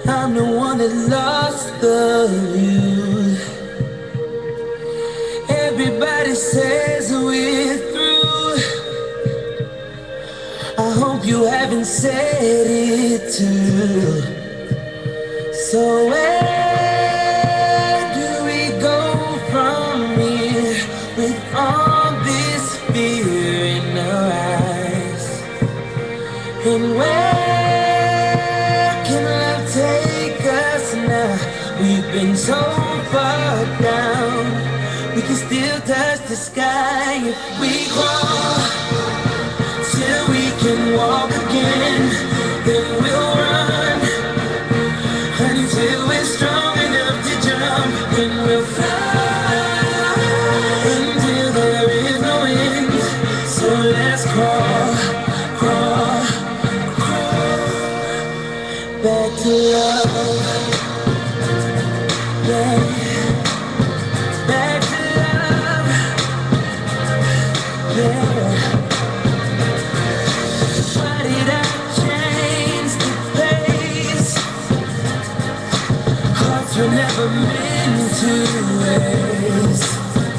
I'm the one that lost the view. Everybody says we're through. I hope you haven't said it too. So where do we go from here with all this fear in our eyes? And where can love take us now? We've been so far down, we can still touch the sky if we crawl till we can walk again. Then we'll run until we're strong enough to jump. Then we'll fly until there is no end. So let's crawl, crawl, back to love. Yeah, back to love. Yeah. Why did I change the pace? Hearts were never meant to race.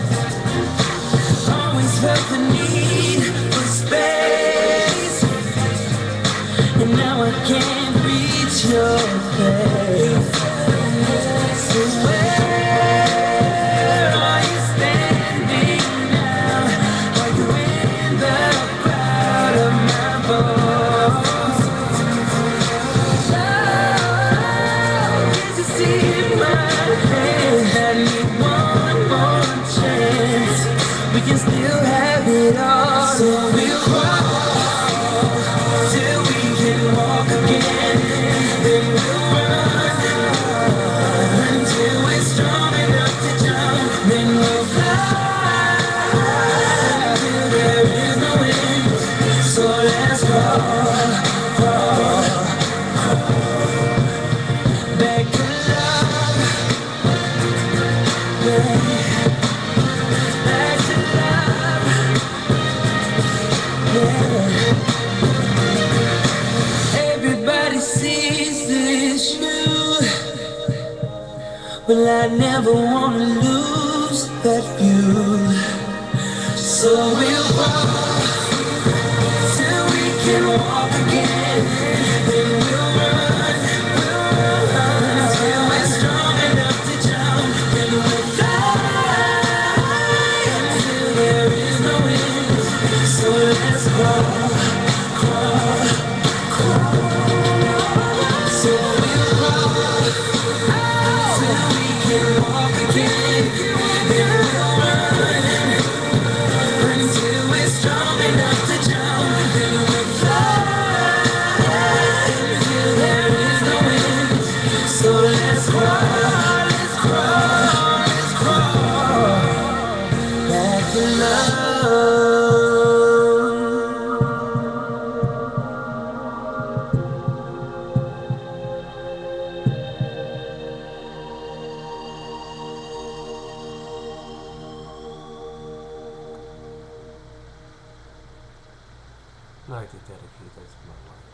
Always felt the need for space, and now I can't reach your face. So where are you standing now? Are you in the crowd of my voice? Oh, can't you see my hand? I need one more chance. We can still have it all. So we'll crawl till we can walk again. Then we'll run until we're strong enough to jump. Then we'll fly till there is no end. So let's crawl, crawl, back to love. Yeah. Back to love. Yeah. Everybody sees this you, but I never wanna lose that view. So we'll walk till we can walk again. Then we'll run until we're strong enough to jump. Then we'll fly until there is no end. So let's crawl, crawl, crawl. So we'll crawl till we can walk again. Then we'll run until we're strong enough to jump. Then we'll fly until there is no end. So let's crawl, let's crawl, let's crawl back to love. I'd like to dedicate this to my wife.